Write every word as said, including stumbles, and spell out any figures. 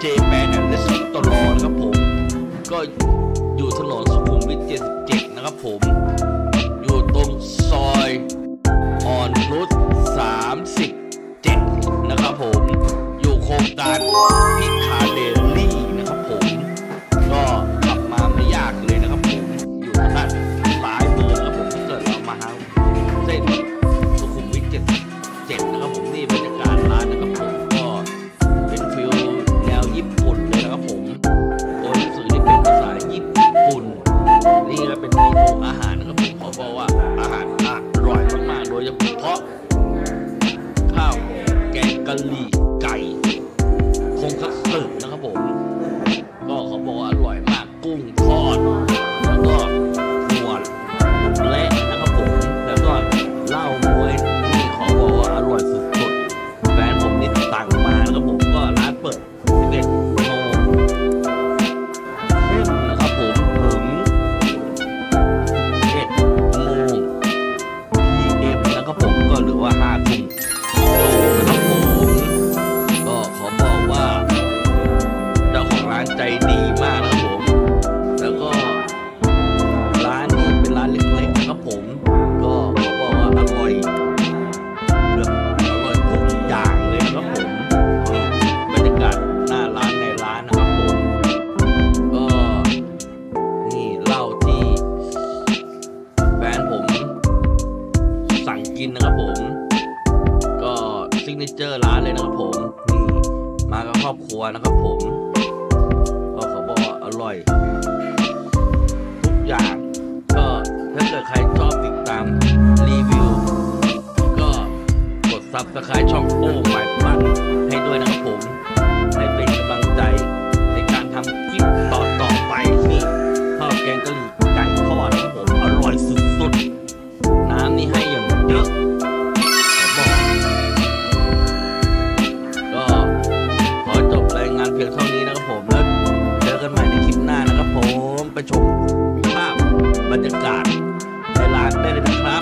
เจแปนแอนด์เลสตอรอนะครับผมก็อยู่ถนนสุขุมวิทเจ็ดสิบเจ็ดนะครับผมอยู่ตรงซอยอ่อนนุชสามสิบเจ็ดนะครับผมอยู่โครงการพิคาเดลี่นะครับผมก็ขับมาไม่ยากเลยนะครับผมอยู่ทางด้านซ้ายมือนะครับผมเกิดเรามาหาเส้นสุขุมวิทเจ็ดสิบเจ็ดนะครับผมนี่บรรยากาศร้านนะครับผมก็เป็นฟิลแนวญี่ปุ่นเลยนะครับผมโอ้ยสื่อที่เป็นภาษาญี่ปุ่นนี่ก็เป็นเมนูอาหารนะครับผมขอบอกว่าอาหารอร่อยมากๆโดยเฉพาะข้าวแกงกะหรี่ไก่คงคัตสึนะครับผมก็เขาบอกว่าอร่อยมากกุ้งทอดแล้วก็หัวเละนะครับผมแล้วก็เหล้าม้วยนี่เขาบอกว่าอร่อยสุดๆแฟนผมนี่สั่งมานะครับผมก็ร้านเปิดสิบเอ็ดโมงนะครับผมถึงเอ็ดโมง พี เอ็ม นะครับผมก็หรือว่าห้าทุ่มนะครับผมก็ขอบอกว่าเจ้าของร้านใจดีมากนะครับผมแล้วก็ร้านนี้เป็นร้านเล็กๆนะครับผมก็ขอบอกว่าอร่อยแบบอร่อยทุกอย่างเลยนะครับผมบรรยากาศหน้าร้านในร้านนะครับผมก็นี่เหล้าที่แฟนผมสั่งกินนะครับผมก็ซิกเนเจอร์ร้านเลยนะครับผมนี่มากับครอบครัวนะครับผมก็เขาบอกว่าอร่อยทุกอย่างก็ถ้าเกิดใครชอบติดตามรีวิวก็กดซับสไครต์ช่องโอ้ไมฟันให้ด้วยนะครับผมให้เป็นกำลังใจในการทำคลิปต่อต่อไปนี่ข้าวแกงกะหรี่ไก่ทอดนะครับผมอร่อยสุดๆน้ำนี่ให้อย่างเยอะบอกก็ขอจบรายงานเพียงเท่านี้นะครับผมแล้วเจอกันใหม่ในคลิปหน้านะครับผมไปชมภาพบรรยากาศในร้านได้เลยนะครับ